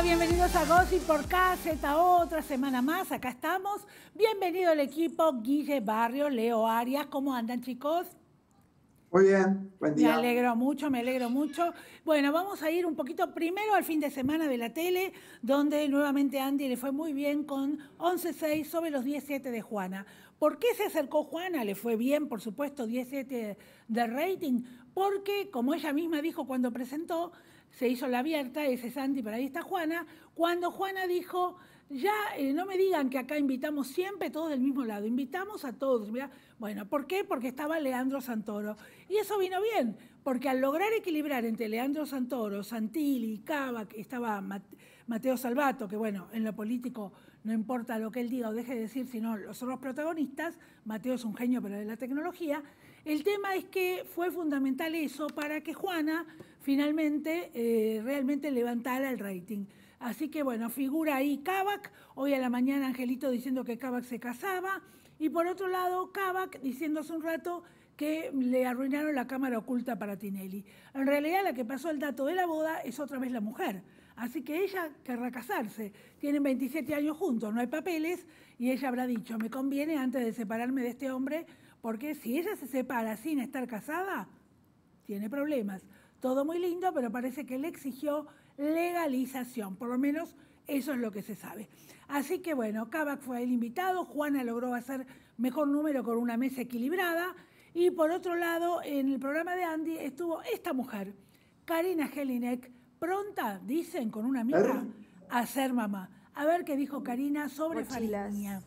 Bienvenidos a Gossip por KZ, otra semana más, acá estamos. Bienvenido al equipo Guille Barrio, Leo Arias, ¿cómo andan, chicos? Muy bien, buen Me día. alegro mucho, me alegro mucho. Bueno, vamos a ir un poquito primero al fin de semana de la tele, donde nuevamente Andy le fue muy bien con 11.6 sobre los 17 de Juana. ¿Por qué se acercó Juana? Le fue bien, por supuesto, 17 de rating, porque, como ella misma dijo cuando presentó, se hizo la abierta, ese es Andy, pero ahí está Juana, cuando Juana dijo, ya no me digan que acá invitamos siempre todos del mismo lado, invitamos a todos. Mirá. Bueno, ¿por qué? Porque estaba Leandro Santoro. Y eso vino bien, porque al lograr equilibrar entre Leandro Santoro, Santilli, Cava, que estaba Mateo Salvato, que bueno, en lo político no importa lo que él diga o deje de decir, sino los otros protagonistas, Mateo es un genio pero de la tecnología, el tema es que fue fundamental eso para que Juana finalmente realmente levantara el rating. Así que bueno, figura ahí Kavak, hoy a la mañana Angelito diciendo que Kavak se casaba, y por otro lado Kavak diciendo hace un rato que le arruinaron la cámara oculta para Tinelli. En realidad la que pasó el dato de la boda es otra vez la mujer, así que ella querrá casarse, tienen 27 años juntos, no hay papeles, y ella habrá dicho, me conviene antes de separarme de este hombre, porque si ella se separa sin estar casada, tiene problemas. Todo muy lindo, pero parece que le exigió legalización, por lo menos eso es lo que se sabe. Así que bueno, Kavak fue el invitado, Juana logró hacer mejor número con una mesa equilibrada, y por otro lado, en el programa de Andy estuvo esta mujer, Karina Jelinek, pronta, dicen, con una amiga, a ser mamá. A ver qué dijo Karina sobre Fariña.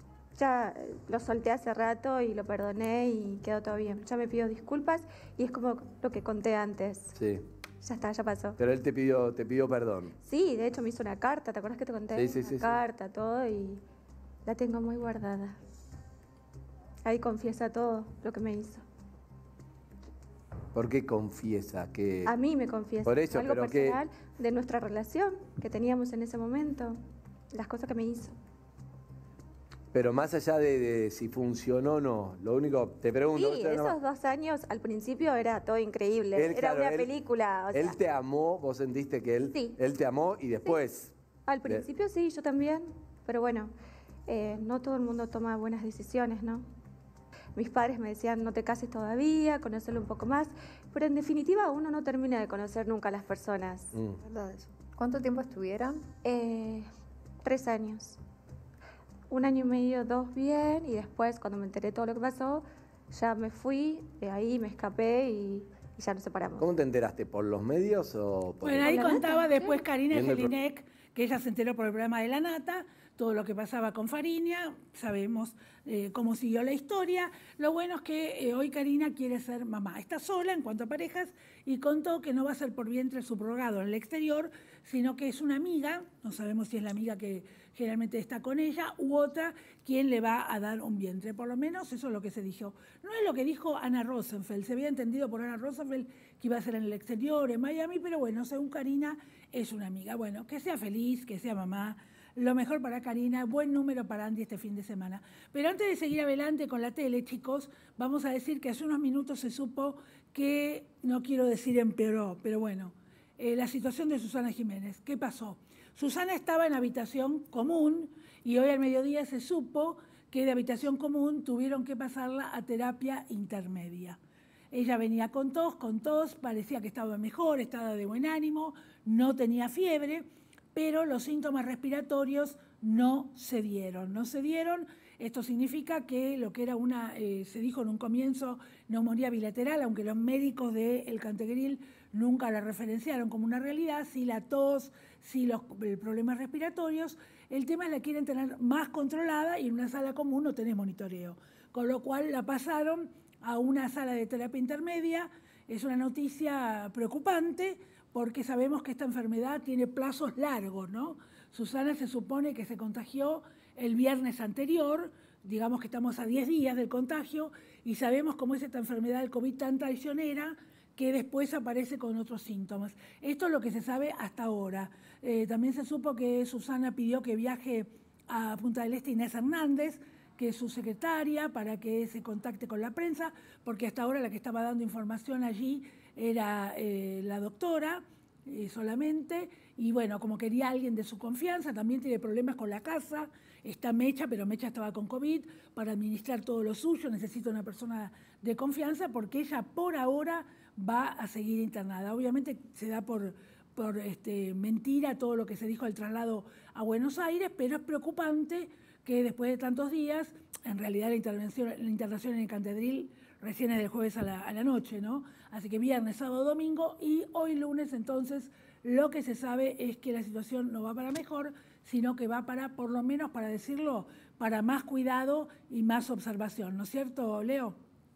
Ya lo solté hace rato y lo perdoné y quedó todo bien. Ya me pidió disculpas y es como lo que conté antes. Sí. Ya está, ya pasó. Pero él te pidió perdón. Sí, de hecho me hizo una carta, ¿te acuerdas que te conté? Sí. Una carta, todo, y la tengo muy guardada. Ahí confiesa todo lo que me hizo. ¿Por qué confiesa que...? A mí me confiesa. Por eso, algo pero personal de nuestra relación que teníamos en ese momento. Las cosas que me hizo. Pero más allá de si funcionó o no, lo único, te pregunto... Sí, esos 2 años al principio era todo increíble, era una película. O sea, él te amó, vos sentiste que él te amó y después... Sí. Al principio sí, yo también, pero bueno, no todo el mundo toma buenas decisiones, ¿no? Mis padres me decían, no te cases todavía, conocerlo un poco más, pero en definitiva uno no termina de conocer nunca a las personas. ¿Verdad eso? ¿Cuánto tiempo estuvieron? 3 años. 1 año y medio, 2 bien, y después cuando me enteré todo lo que pasó, ya me fui, de ahí me escapé y ya nos separamos. ¿Cómo te enteraste? ¿Por los medios o por...? Bueno, ahí contaba después Karina Viendo el Jelinek, que ella se enteró por el programa de La Nata, todo lo que pasaba con Fariña, sabemos cómo siguió la historia. Lo bueno es que hoy Karina quiere ser mamá. Está sola en cuanto a parejas y contó que no va a ser por vientre subrogado en el exterior, sino que es una amiga, no sabemos si es la amiga que generalmente está con ella, u otra quien le va a dar un vientre. Por lo menos eso es lo que se dijo. No es lo que dijo Ana Rosenfeld. Se había entendido por Ana Rosenfeld que iba a ser en el exterior, en Miami, pero bueno, según Karina, es una amiga. Bueno, que sea feliz, que sea mamá. Lo mejor para Karina, buen número para Andy este fin de semana. Pero antes de seguir adelante con la tele, chicos, vamos a decir que hace unos minutos se supo que, no quiero decir empeoró, pero bueno, la situación de Susana Jiménez. ¿Qué pasó? Susana estaba en habitación común y hoy al mediodía se supo que de habitación común tuvieron que pasarla a terapia intermedia. Ella venía con tos, parecía que estaba mejor, estaba de buen ánimo, no tenía fiebre, pero los síntomas respiratorios no se dieron. Esto significa que lo que era se dijo en un comienzo, neumonía bilateral, aunque los médicos del Cantegril nunca la referenciaron como una realidad, sí la tos, sí los problemas respiratorios, el tema es la quieren tener más controlada y en una sala común no tenés monitoreo, con lo cual la pasaron a una sala de terapia intermedia. Es una noticia preocupante porque sabemos que esta enfermedad tiene plazos largos, ¿no? Susana se supone que se contagió el viernes anterior, digamos que estamos a 10 días del contagio, y sabemos cómo es esta enfermedad del COVID tan traicionera que después aparece con otros síntomas. Esto es lo que se sabe hasta ahora. También se supo que Susana pidió que viaje a Punta del Este Inés Hernández, que es su secretaria, para que se contacte con la prensa, porque hasta ahora la que estaba dando información allí era la doctora, solamente, y bueno, como quería alguien de su confianza, también tiene problemas con la casa, está Mecha, pero Mecha estaba con COVID, para administrar todo lo suyo necesita una persona de confianza porque ella por ahora va a seguir internada. Obviamente se da por mentira todo lo que se dijo del traslado a Buenos Aires, pero es preocupante que después de tantos días, en realidad la internación en el Cantedril recién es del jueves a la noche, ¿no? Así que viernes, sábado, domingo y hoy lunes, entonces, lo que se sabe es que la situación no va para mejor, sino que va para, por lo menos para decirlo, para más cuidado y más observación, ¿no es cierto, Leo?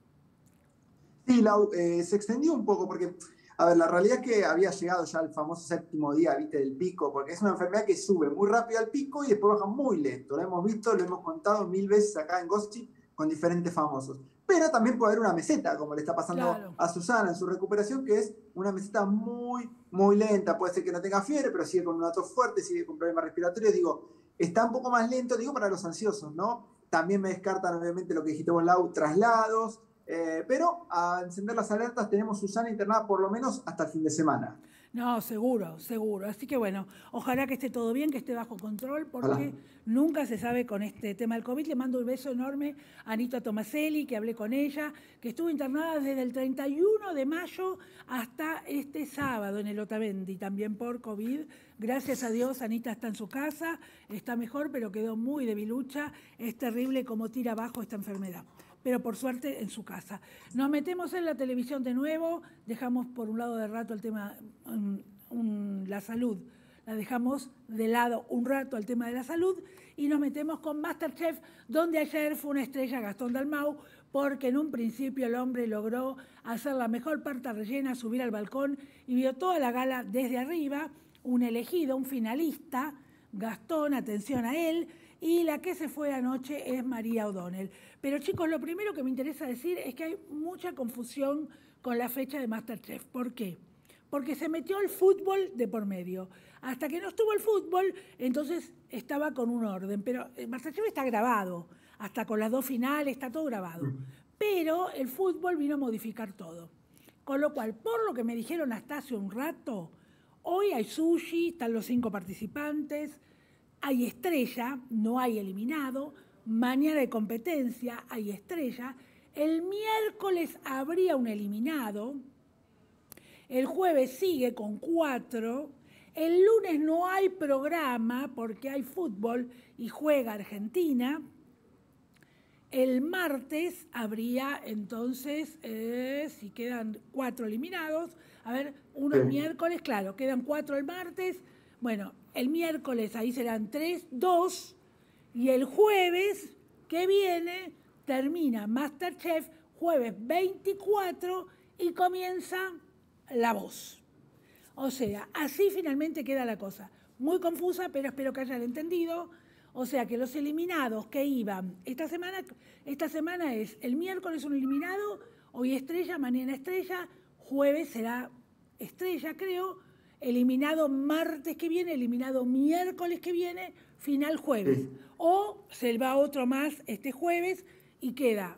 Sí, Lau, se extendió un poco porque, a ver, la realidad es que había llegado ya al famoso séptimo día, viste, del pico, porque es una enfermedad que sube muy rápido al pico y después baja muy lento. Lo hemos visto, lo hemos contado 1000 veces acá en Gossip con diferentes famosos. Pero también puede haber una meseta, como le está pasando a Susana en su recuperación, que es una meseta muy, muy lenta. Puede ser que no tenga fiebre, pero sigue con un tos fuerte, sigue con problemas respiratorios. Digo, está un poco más lento, digo, para los ansiosos, ¿no? También me descartan, obviamente, lo que dijiste vos, Lau, traslados. Pero a encender las alertas tenemos Susana internada por lo menos hasta el fin de semana. No, seguro, seguro. Así que bueno, ojalá que esté todo bien, que esté bajo control, porque Ojalá. nunca se sabe con este tema del COVID. Le mando un beso enorme a Anita Tomaselli, que hablé con ella, que estuvo internada desde el 31 de mayo hasta este sábado en el Otamendi, también por COVID. Gracias a Dios, Anita está en su casa, está mejor, pero quedó muy debilucha. Es terrible cómo tira abajo esta enfermedad, pero por suerte en su casa. Nos metemos en la televisión de nuevo, dejamos por un lado de rato el tema, la salud, la dejamos de lado un rato el tema de la salud y nos metemos con MasterChef, donde ayer fue una estrella Gastón Dalmau, porque en un principio el hombre logró hacer la mejor parte rellena, subir al balcón y vio toda la gala desde arriba, un elegido, un finalista, Gastón, atención a él, y la que se fue anoche es María O'Donnell. Pero chicos, lo primero que me interesa decir es que hay mucha confusión con la fecha de MasterChef. ¿Por qué? Porque se metió el fútbol de por medio. Hasta que no estuvo el fútbol, entonces estaba con un orden. Pero MasterChef está grabado, hasta con las 2 finales, está todo grabado. Pero el fútbol vino a modificar todo. Con lo cual, por lo que me dijeron hasta hace un rato, hoy hay sushi, están los 5 participantes, hay estrella, no hay eliminado, mañana hay competencia, hay estrella, el miércoles habría un eliminado, el jueves sigue con 4, el lunes no hay programa porque hay fútbol y juega Argentina, el martes habría entonces, si quedan 4 eliminados, a ver, uno el miércoles, claro, quedan 4 el martes, bueno, el miércoles ahí serán 3, 2, y el jueves que viene termina MasterChef, jueves 24, y comienza La Voz. O sea, así finalmente queda la cosa. Muy confusa, pero espero que hayan entendido. O sea, que los eliminados que iban esta semana es el miércoles un eliminado, hoy estrella, mañana estrella, jueves será estrella, creo, eliminado martes que viene, eliminado miércoles que viene, final jueves. Sí. O se va otro más este jueves y queda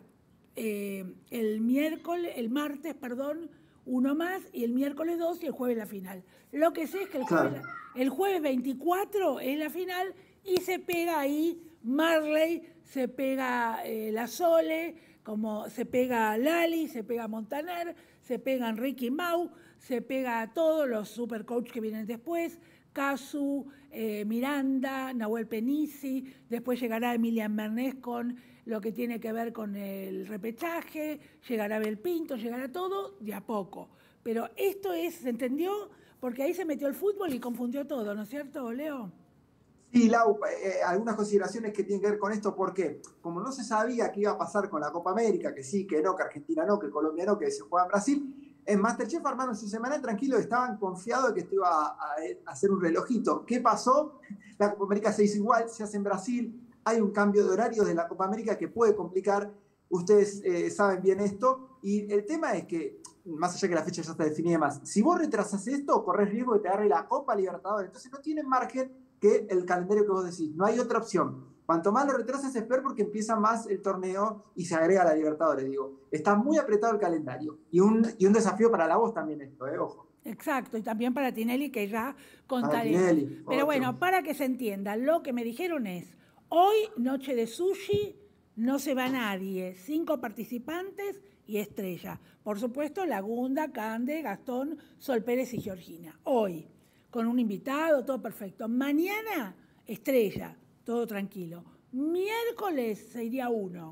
el martes, uno más, y el miércoles 2 y el jueves la final. Lo que sé es que el jueves 24 es la final y se pega ahí Marley, se pega la Sole, como se pega Lali, se pega Montaner, se pegan Ricky Mau, se pega a todos los supercoach que vienen después, Casu, Miranda, Nahuel Penisi, después llegará Emilian Mernés con lo que tiene que ver con el repechaje, llegará Belpinto, llegará todo de a poco. Pero esto ¿se entendió? Porque ahí se metió el fútbol y confundió todo, ¿no es cierto, Leo? Sí, Lau, algunas consideraciones que tienen que ver con esto, porque como no se sabía qué iba a pasar con la Copa América, que sí, que no, que Argentina no, que Colombia no, que se juega en Brasil, en MasterChef armaron su semana tranquilo, estaban confiados de que esto iba a hacer un relojito. ¿Qué pasó? La Copa América se hizo igual, se hace en Brasil, hay un cambio de horario de la Copa América que puede complicar, ustedes saben bien esto, y el tema es que, más allá que la fecha ya está definida y más, si vos retrasas esto, corres riesgo de te agarre la Copa Libertadores, entonces no tienen margen que el calendario que vos decís, no hay otra opción. Cuanto más lo retrasas es peor porque empieza más el torneo y se agrega la Libertadores, digo. Está muy apretado el calendario y un desafío para La Voz también esto, ojo. Exacto, y también para Tinelli, que ya contaremos. Tinelli, Pero 8. bueno, para que se entienda, lo que me dijeron es, hoy noche de sushi, no se va nadie, 5 participantes y estrella. Por supuesto, Lagunda, Cande, Gastón, Sol Pérez y Georgina. Hoy, con un invitado, todo perfecto. Mañana, estrella, todo tranquilo. Miércoles se iría uno.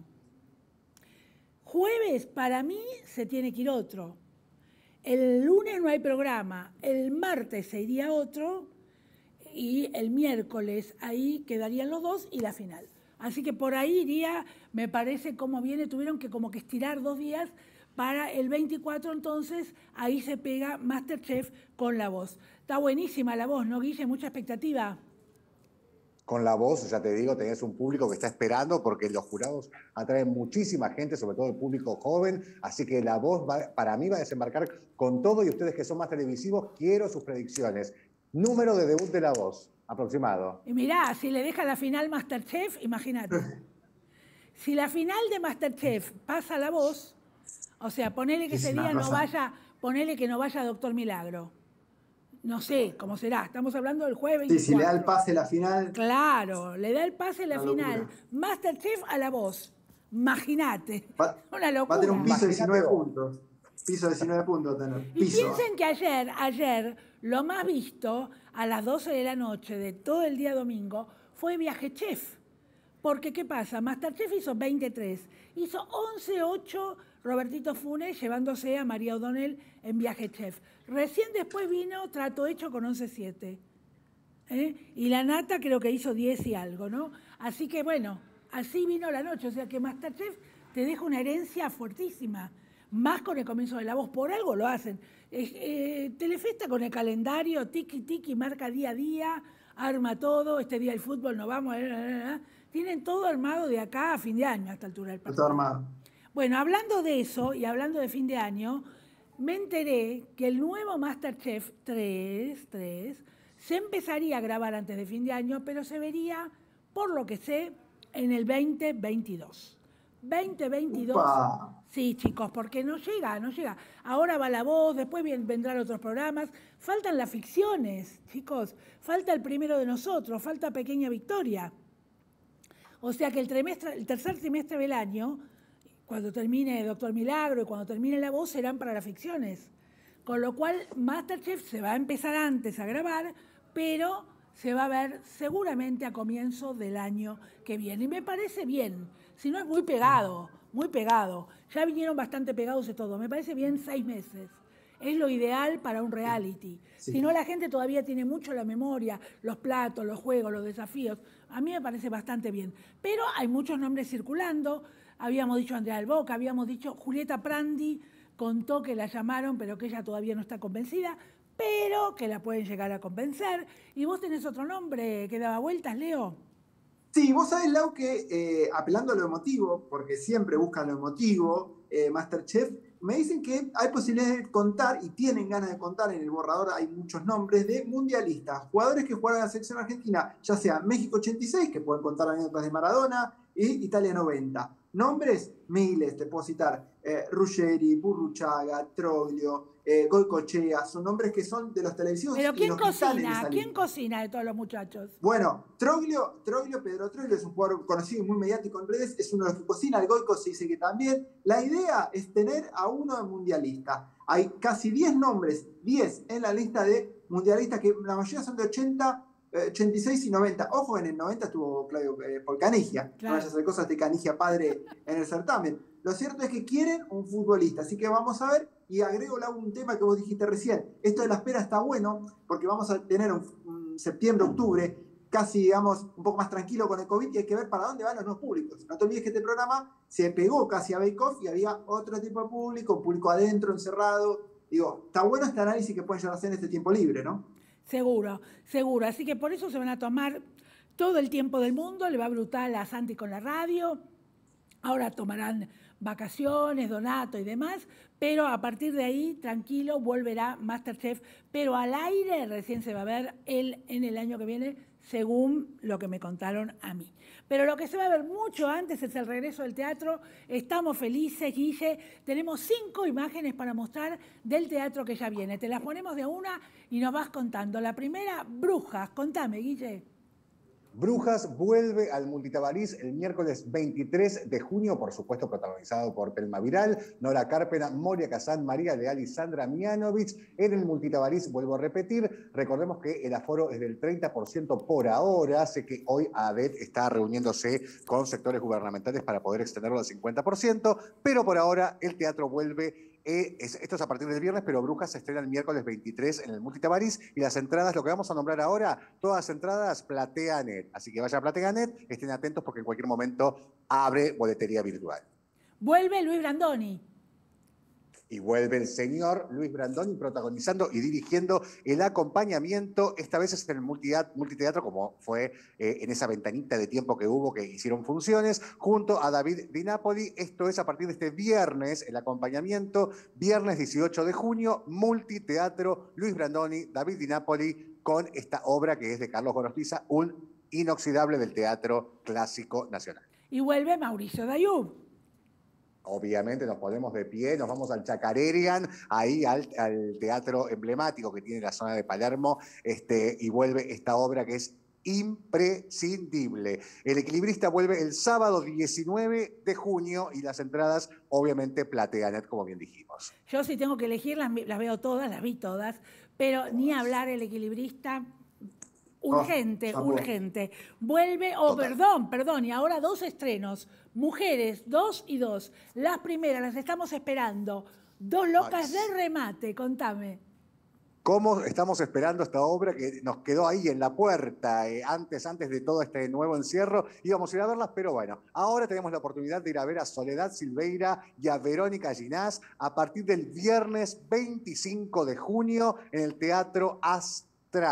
Jueves, para mí, se tiene que ir otro. El lunes no hay programa, el martes se iría otro y el miércoles ahí quedarían los 2 y la final. Así que por ahí iría, me parece cómo viene, tuvieron que como que estirar 2 días para el 24, entonces ahí se pega MasterChef con La Voz. Está buenísima La Voz, ¿no, Guille? Mucha expectativa. Con La Voz, ya te digo, tenés un público que está esperando porque los jurados atraen muchísima gente, sobre todo el público joven, así que La Voz para mí va a desembarcar con todo y ustedes que son más televisivos, quiero sus predicciones. Número de debut de La Voz, aproximado. Y mirá, si le deja la final MasterChef, imagínate. Si la final de MasterChef pasa La Voz, o sea, ponele que ese día no vaya, ponele que no vaya Doctor Milagro. No sé cómo será, estamos hablando del jueves 24. Sí, si le da el pase la final. Claro, le da el pase la final. Locura. MasterChef a La Voz. Imagínate. Una locura. Va a tener un piso de 19 puntos. Piso de 19 puntos tener. Y piensen que ayer, lo más visto a las 12 de la noche de todo el día domingo fue Viaje Chef. Porque, ¿qué pasa? MasterChef hizo 23, hizo 11-8 Robertito Funes llevándose a María O'Donnell en Viaje Chef. Recién después vino Trato Hecho con 11-7. Y la Nata creo que hizo 10 y algo, ¿no? Así que, bueno, así vino la noche. O sea que MasterChef te deja una herencia fuertísima. Más con el comienzo de La Voz. Por algo lo hacen. Telefesta con el calendario, tiki, marca día a día, arma todo. Este día el fútbol no vamos. Tienen todo armado de acá a fin de año, a esta altura del partido. Todo armado. Bueno, hablando de eso y hablando de fin de año, me enteré que el nuevo MasterChef 3 se empezaría a grabar antes de fin de año, pero se vería, por lo que sé, en el 2022. 2022. Upa. Sí, chicos, porque no llega. Ahora va La Voz, después vendrán otros programas. Faltan las ficciones, chicos. Falta El Primero de Nosotros, falta Pequeña Victoria. O sea que el tercer trimestre del año, cuando termine Doctor Milagro y cuando termine La Voz, serán para las ficciones. Con lo cual, MasterChef se va a empezar antes a grabar, pero se va a ver seguramente a comienzo del año que viene. Y me parece bien, si no es muy pegado. Ya vinieron bastante pegados de todo. Me parece bien 6 meses. Es lo ideal para un reality. Sí. Si no, la gente todavía tiene mucho la memoria, los platos, los juegos, los desafíos. A mí me parece bastante bien. Pero hay muchos nombres circulando. Habíamos dicho Andrea del Boca, habíamos dicho Julieta Prandi, contó que la llamaron, pero que ella todavía no está convencida, pero que la pueden llegar a convencer. ¿Y vos tenés otro nombre que daba vueltas, Leo? Sí, vos sabés, Lau, que apelando a lo emotivo, porque siempre buscan lo emotivo, MasterChef, me dicen que hay posibilidades de contar, y tienen ganas de contar, en el borrador hay muchos nombres de mundialistas, jugadores que jugaron en la selección argentina, ya sea México 86, que pueden contar anécdotas de Maradona, y Italia 90. Nombres, miles, te puedo citar, Ruggeri, Burruchaga, Troglio, Goicoechea, son nombres que son de los televisivos. ¿Pero quién y los que están en cocina? esa ¿Quién lista. cocina de todos los muchachos? Bueno, Pedro Troglio es un jugador conocido y muy mediático en redes, es uno de los que cocina, el Goico se dice que también. La idea es tener a uno de mundialista. Hay casi 10 nombres, 10 en la lista de mundialistas, que la mayoría son de 80, 86 y 90. Ojo, en el 90 estuvo Claudio Polcanigia, Claro. no vayas a hacer cosas de Canigia padre en el certamen. Lo cierto es que quieren un futbolista, así que vamos a ver, y agrego un tema que vos dijiste recién. Esto de la espera está bueno, porque vamos a tener un septiembre, octubre, casi, digamos, un poco más tranquilo con el COVID, y hay que ver para dónde van los nuevos públicos. No te olvides que este programa se pegó casi a Bake Off y había otro tipo de público, un público adentro, encerrado. Digo, está bueno este análisis que pueden llegar a hacer en este tiempo libre, ¿no? Seguro. Así que por eso se van a tomar todo el tiempo del mundo, le va brutal a Santi con la radio. Ahora tomarán vacaciones, Donato y demás, pero a partir de ahí, tranquilo, volverá MasterChef, pero al aire recién se va a ver él en el año que viene, según lo que me contaron a mí. Pero lo que se va a ver mucho antes es el regreso del teatro. Estamos felices, Guille. Tenemos 5 imágenes para mostrar del teatro que ya viene. Te las ponemos de una y nos vas contando. La primera, Brujas. Contame, Guille. Brujas vuelve al Multitabarís el miércoles 23 de junio, por supuesto protagonizado por Telma Viral, Nora Carpena, Moria Kazan, María Leal y Sandra Mianovich. En el Multitabarís, vuelvo a repetir, recordemos que el aforo es del 30% por ahora. Sé que hoy ADET está reuniéndose con sectores gubernamentales para poder extenderlo al 50%, pero por ahora el teatro vuelve. Esto es a partir del viernes, pero Brujas se estrena el miércoles 23 en el Multitabarís y las entradas, lo que vamos a nombrar ahora, todas las entradas PlateaNet. Así que vayan a PlateaNet, estén atentos porque en cualquier momento abre boletería virtual. Vuelve Luis Brandoni. Y vuelve el señor Luis Brandoni protagonizando y dirigiendo el acompañamiento. Esta vez es en el multiteatro, como fue en esa ventanita de tiempo que hubo, que hicieron funciones, junto a David Di Napoli. Esto es a partir de este viernes, el acompañamiento, viernes 18 de junio, multiteatro, Luis Brandoni, David Di Napoli, con esta obra que es de Carlos Gorostiza, un inoxidable del teatro clásico nacional. Y vuelve Mauricio Dayub. Obviamente nos ponemos de pie, nos vamos al Chacarerian, ahí al teatro emblemático que tiene la zona de Palermo, y vuelve esta obra que es imprescindible. El Equilibrista vuelve el sábado 19 de junio y las entradas, obviamente, PlateaNet, como bien dijimos. Yo si tengo que elegir, las veo todas, las vi todas, pero ni hablar El Equilibrista. Urgente, urgente. Vuelve, perdón, y ahora 2 estrenos. Mujeres, 2 y 2. Las primeras las estamos esperando. 2 locas de remate, contame. ¿Cómo estamos esperando esta obra que nos quedó ahí en la puerta antes de todo este nuevo encierro? Íbamos a ir a verlas, pero bueno, ahora tenemos la oportunidad de ir a ver a Soledad Silveira y a Verónica Ginás a partir del viernes 25 de junio en el Teatro Astral.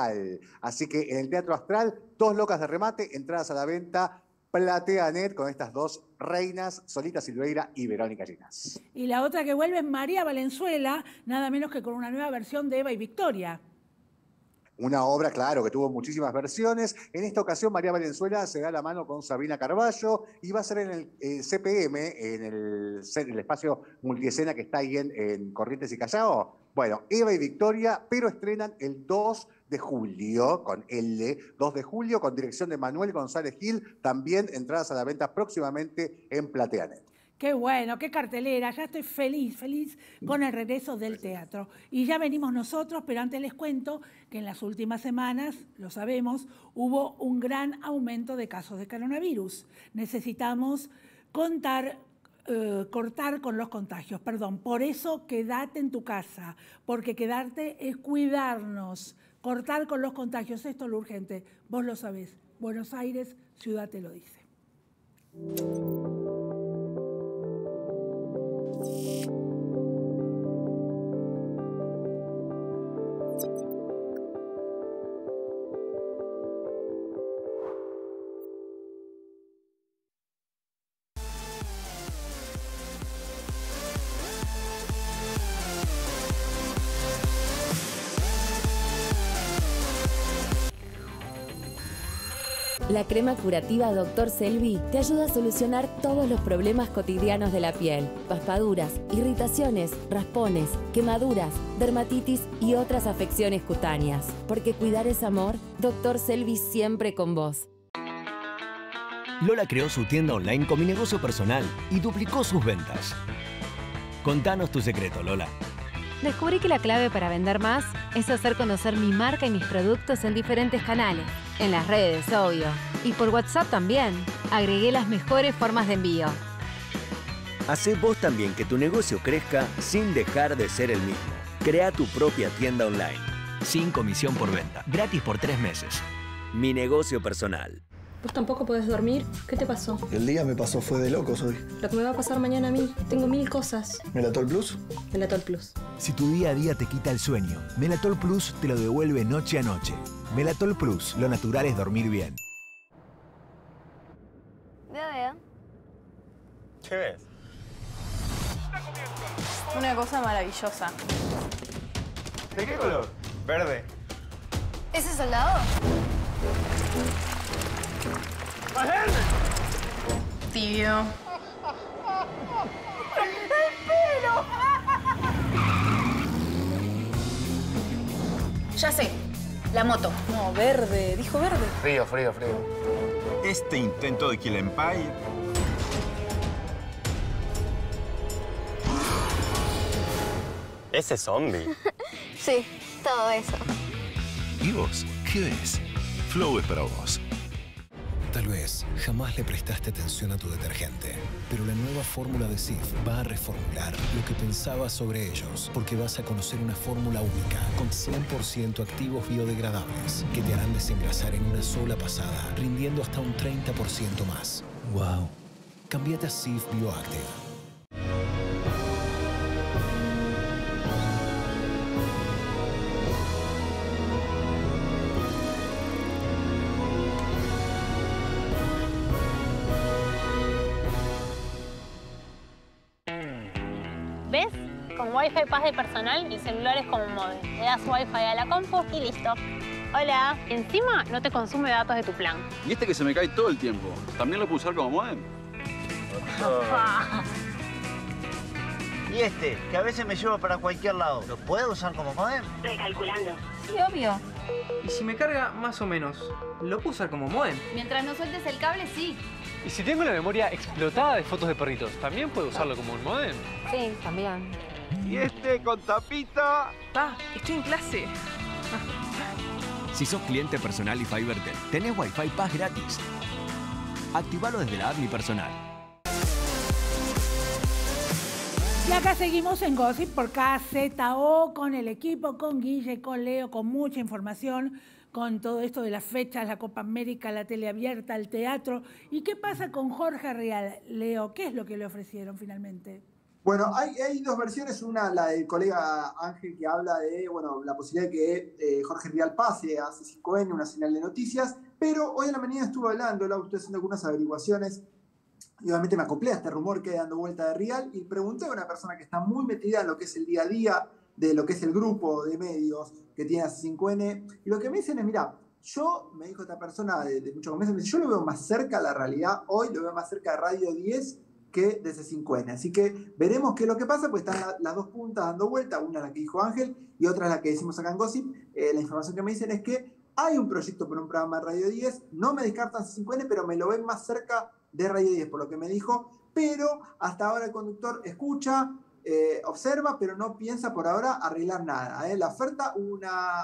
Así que en el Teatro Astral, 2 locas de remate, entradas a la venta, PlateaNet, con estas 2 reinas, Solita Silveira y Verónica Ginás. Y la otra que vuelve es María Valenzuela, nada menos que con una nueva versión de Eva y Victoria. Una obra, claro, que tuvo muchísimas versiones. En esta ocasión, María Valenzuela se da la mano con Sabrina Carballo y va a ser en el CPM, en el espacio multiescena que está ahí en Corrientes y Callao. Bueno, Eva y Victoria, pero estrenan el 2 de julio, con 2 de julio, con dirección de Manuel González Gil, también entradas a la venta próximamente en PlateaNet. Qué bueno, qué cartelera, ya estoy feliz con el regreso del teatro. Y ya venimos nosotros, pero antes les cuento que en las últimas semanas, lo sabemos, hubo un gran aumento de casos de coronavirus. Necesitamos cortar con los contagios, por eso quédate en tu casa, porque quedarte es cuidarnos, cortar con los contagios, esto es lo urgente, vos lo sabés, Buenos Aires, ciudad te lo dice. La crema curativa Dr. Selvi te ayuda a solucionar todos los problemas cotidianos de la piel: raspaduras, irritaciones, raspones, quemaduras, dermatitis y otras afecciones cutáneas. Porque cuidar es amor, Dr. Selvi siempre con vos. Lola creó su tienda online con Mi Negocio Personal y duplicó sus ventas. Contanos tu secreto, Lola. Descubrí que la clave para vender más es hacer conocer mi marca y mis productos en diferentes canales. En las redes, obvio. Y por WhatsApp también. Agregué las mejores formas de envío. Hacé vos también que tu negocio crezca sin dejar de ser el mismo. Crea tu propia tienda online. Sin comisión por venta. Gratis por 3 meses. Mi Negocio Personal. ¿Vos tampoco podés dormir? ¿Qué te pasó? El día me pasó fue de locos hoy. Lo que me va a pasar mañana a mí. Tengo 1000 cosas. ¿Melatol Plus? Melatol Plus. Si tu día a día te quita el sueño, Melatol Plus te lo devuelve noche a noche. Melatol Plus, lo natural es dormir bien. Vea. ¿Qué ves? Una cosa maravillosa. ¿De qué color? Verde. ¿Ese soldado? Tibio. Ya sé, la moto. No, verde, dijo verde. Frío, frío, frío. Este intento de Kill Empire Ese zombie. Sí, todo eso. ¿Y vos? ¿Qué ves? Flow es para vos. Tal vez jamás le prestaste atención a tu detergente, pero la nueva fórmula de Cif va a reformular lo que pensabas sobre ellos, porque vas a conocer una fórmula única con 100% activos biodegradables que te harán desengrasar en una sola pasada, rindiendo hasta un 30% más. ¡Wow! Cámbiate a Cif Bioactive. ¿Ves? Con Wi-Fi Paz de personal, el celular es como un modem. Le das Wi-Fi a la compu y listo. Hola. Encima no te consume datos de tu plan. Y este que se me cae todo el tiempo, ¿también lo puedo usar como modem? Y este, que a veces me lleva para cualquier lado, ¿lo puedo usar como modem? Recalculando. Sí, obvio. Y si me carga más o menos, ¿lo puedo usar como modem? Mientras no sueltes el cable, sí. Y si tengo la memoria explotada de fotos de perritos, ¿también puedo usarlo como un modem? Sí, también. Y este con tapita. Pa, estoy en clase. Si sos cliente personal y FiberTel, tenés Wi-Fi Paz gratis. Activalo desde la app Mi Personal. Y acá seguimos en Gossip por KZO, con el equipo, con Guille, con Leo, con mucha información, con todo esto de las fechas, la Copa América, la tele abierta, el teatro. ¿Y qué pasa con Jorge Rial? Leo, ¿qué es lo que le ofrecieron finalmente? Bueno, hay dos versiones. Una, la del colega Ángel, que habla de la posibilidad de que Jorge Rial pase a C5N, una señal de noticias, pero hoy en la mañana estuve hablando, estuve haciendo algunas averiguaciones y obviamente me acoplé a este rumor que hay dando vuelta de Rial y pregunté a una persona que está muy metida en lo que es el día a día de lo que es el grupo de medios que tiene C5N, y lo que me dicen es, mira, me dijo esta persona de muchos meses, me dice, yo lo veo más cerca a la realidad hoy, lo veo más cerca de Radio 10 que de C5N. Así que veremos qué es lo que pasa, pues están las dos puntas dando vuelta, una es la que dijo Ángel y otra es la que decimos acá en Gossip. La información que me dicen es que hay un proyecto por un programa de Radio 10, no me descartan C5N, pero me lo ven más cerca de Radio 10, por lo que me dijo, pero hasta ahora el conductor escucha, observa, pero no piensa por ahora arreglar nada. La oferta, un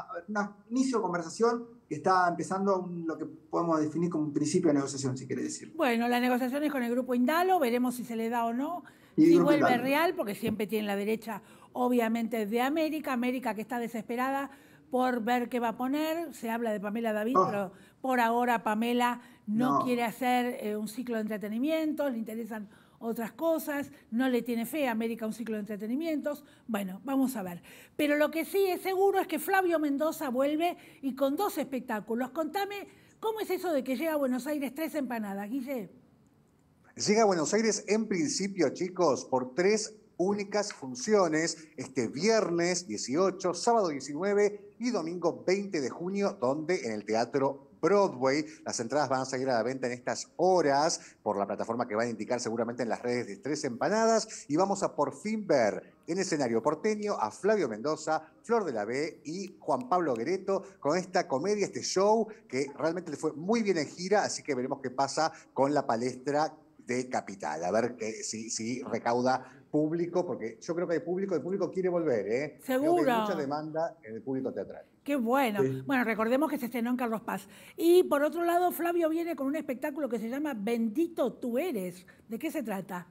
inicio de conversación que está empezando lo que podemos definir como un principio de negociación, si quiere decir. Bueno, las negociaciones con el grupo Indalo, veremos si se le da o no, y si vuelve Indalo. Real, porque siempre tiene la derecha, obviamente, de América que está desesperada por ver qué va a poner. Se habla de Pamela David, pero por ahora Pamela no quiere hacer un ciclo de entretenimiento, le interesan otras cosas, no le tiene fe a América un ciclo de entretenimientos. Bueno, vamos a ver. Pero lo que sí es seguro es que Flavio Mendoza vuelve y con 2 espectáculos. Contame, ¿cómo es eso de que llega a Buenos Aires 3 empanadas, Guille? Llega a Buenos Aires en principio, chicos, por 3 únicas funciones, este viernes 18, sábado 19 y domingo 20 de junio, donde en el Teatro Broadway. Las entradas van a salir a la venta en estas horas por la plataforma que van a indicar seguramente en las redes de 3 empanadas, y vamos a por fin ver en escenario porteño a Flavio Mendoza, Flor de la B y Juan Pablo Guereto con esta comedia, este show que realmente le fue muy bien en gira, así que veremos qué pasa con la palestra de Capital, a ver si recauda público, porque yo creo que el público quiere volver, ¿eh? Seguro. Creo que hay mucha demanda en el público teatral. Qué bueno. Sí. Bueno, recordemos que se estrenó en Carlos Paz. Y por otro lado, Flavio viene con un espectáculo que se llama Bendito tú eres. ¿De qué se trata?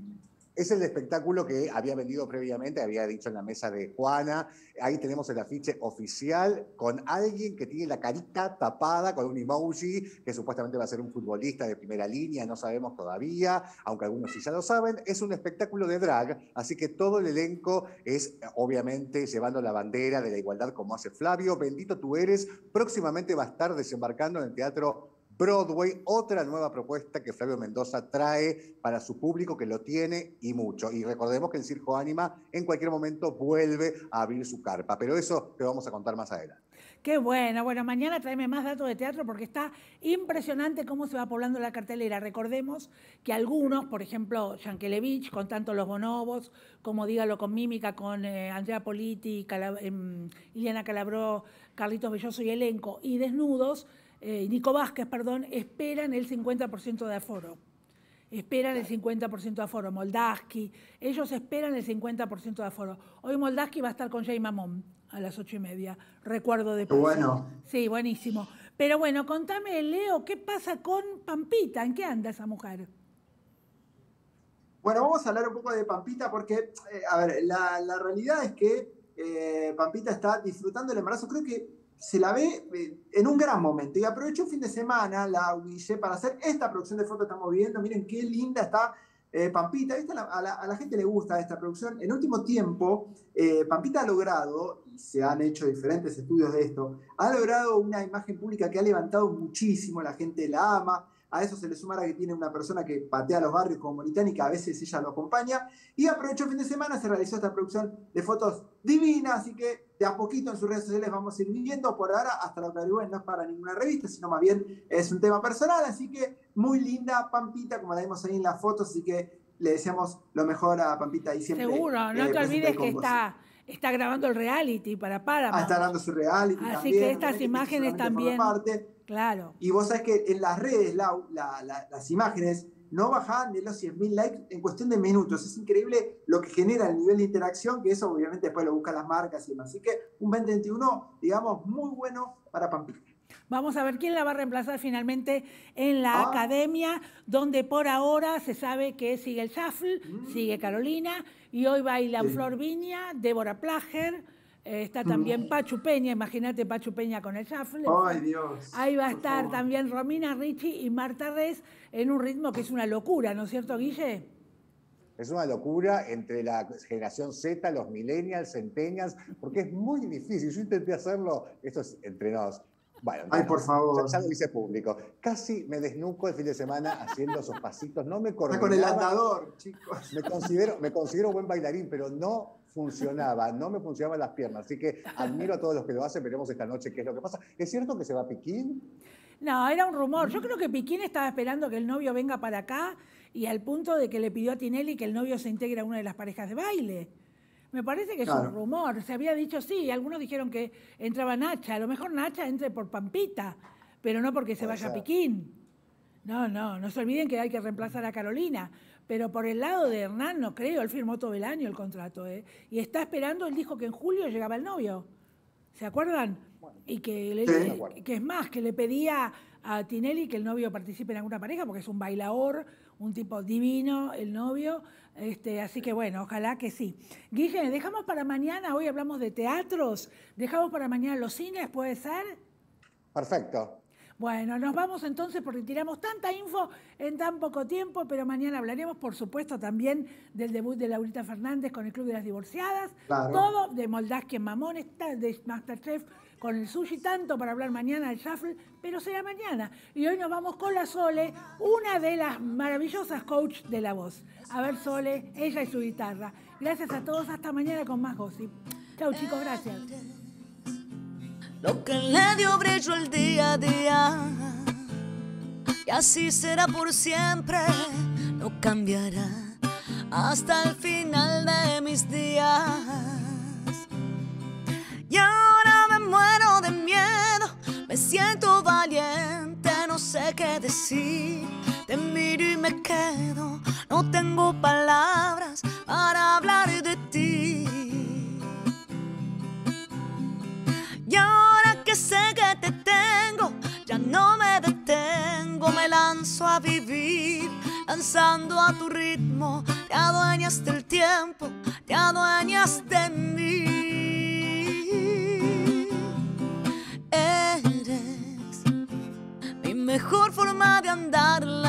Es el espectáculo que había vendido previamente, había dicho en la mesa de Juana. Ahí tenemos el afiche oficial con alguien que tiene la carita tapada con un emoji, que supuestamente va a ser un futbolista de primera línea, no sabemos todavía, aunque algunos sí ya lo saben. Es un espectáculo de drag, así que todo el elenco es obviamente llevando la bandera de la igualdad como hace Flavio. Bendito tú eres, próximamente va a estar desembarcando en el Teatro Broadway, otra nueva propuesta que Flavio Mendoza trae para su público, que lo tiene y mucho. Y recordemos que el Circo Ánima en cualquier momento vuelve a abrir su carpa, pero eso te vamos a contar más adelante. Qué bueno. Bueno, mañana tráeme más datos de teatro porque está impresionante cómo se va poblando la cartelera. Recordemos que algunos, por ejemplo, Yankelevich, con tanto Los Bonobos, como Dígalo con Mímica, con Andrea Politi, Iliana Calabró, Carlitos Belloso y elenco, y Desnudos, Nico Vázquez, perdón, esperan el 50% de aforo. Esperan el 50% de aforo. Moldaski, ellos esperan el 50% de aforo. Hoy Moldaski va a estar con Jay Mamón a las 8:30. Recuerdo de paso. Bueno. Sí, buenísimo. Pero bueno, contame, Leo, ¿qué pasa con Pampita? ¿En qué anda esa mujer? Bueno, vamos a hablar un poco de Pampita porque, a ver, la realidad es que Pampita está disfrutando el embarazo. Creo que se la ve en un gran momento. Y aprovechó el fin de semana la Guille para hacer esta producción de fotos que estamos viendo. Miren qué linda está Pampita. ¿Viste? A la gente le gusta esta producción. En último tiempo, Pampita ha logrado, y se han hecho diferentes estudios de esto, ha logrado una imagen pública que ha levantado muchísimo. La gente la ama. A eso se le sumará que tiene una persona que patea los barrios como Moritani, que a veces ella lo acompaña. Y aprovechó el fin de semana, se realizó esta producción de fotos divinas, así que de a poquito en sus redes sociales vamos a ir viviendo. Por ahora, hasta lo que averigüen, no es para ninguna revista, sino más bien es un tema personal. Así que muy linda Pampita, como la vemos ahí en las fotos, así que le deseamos lo mejor a Pampita y siempre. Seguro, no te olvides que está grabando el reality para Paramount. Está grabando su reality así también. Que estas imágenes también. Claro. Y vos sabés que en las redes, las imágenes no bajaban de los 100.000 likes en cuestión de minutos. Es increíble lo que genera el nivel de interacción, que eso obviamente después lo buscan las marcas y demás. Así que un 2021, digamos, muy bueno para Pampita. Vamos a ver quién la va a reemplazar finalmente en la academia, donde por ahora se sabe que sigue el Shuffle, sigue Carolina, y hoy bailan Flor Viña, Débora Plager, está también Pachu Peña, imagínate Pachu Peña con el Shuffle. ¡Ay, Dios! Ahí va a estar también Romina Ricci y Marta Res en un ritmo que es una locura, ¿no es cierto, Guille? Es una locura entre la generación Z, los millennials, centennials, porque es muy difícil. Yo intenté hacerlo, esto es entrenados. Bueno, ay, por favor. Ya lo hice público. Casi me desnuco el fin de semana haciendo esos pasitos. No me coordinaba. Con el andador, chicos. Me considero buen bailarín, pero no funcionaba. No me funcionaban las piernas. Así que admiro a todos los que lo hacen. Veremos esta noche qué es lo que pasa. ¿Es cierto que se va a Pekín? No, era un rumor. Yo creo que Pekín estaba esperando que el novio venga para acá y al punto de que le pidió a Tinelli que el novio se integre a una de las parejas de baile. Me parece que es un rumor. Se había dicho sí, algunos dijeron que entraba Nacha. A lo mejor Nacha entre por Pampita, pero no porque se vaya a Pekín. No se olviden que hay que reemplazar a Carolina. Pero por el lado de Hernán no creo, él firmó todo el año el contrato. Y está esperando, él dijo que en julio llegaba el novio. ¿Se acuerdan? Y que es más, que le pedía a Tinelli que el novio participe en alguna pareja, porque es un bailador, un tipo divino, el novio. Así que bueno, ojalá que sí. Guille, dejamos para mañana, hoy hablamos de teatros, dejamos para mañana los cines, ¿puede ser? Perfecto. Bueno, nos vamos entonces porque tiramos tanta info en tan poco tiempo, pero mañana hablaremos, por supuesto, también del debut de Laurita Fernández con el Club de las Divorciadas, todo de Moldaski en Mamones, de Masterchef con el sushi, tanto para hablar mañana del Shuffle, pero será mañana. Y hoy nos vamos con la Sole, una de las maravillosas coach de La Voz. A ver, Sole, ella y su guitarra. Gracias a todos, hasta mañana con más gossip. Chau, chicos, gracias. Lo que le dio brillo el día a día, y así será por siempre, no cambiará hasta el final de mis días. Y ahora me muero de miedo, me siento valiente, no sé qué decir, te miro y me quedo, no tengo palabras para hablar de ti. Y ahora que sé que te tengo, ya no me detengo, me lanzo a vivir, danzando a tu ritmo, te adueñas del tiempo, te adueñas de mí. Eres mi mejor forma de andar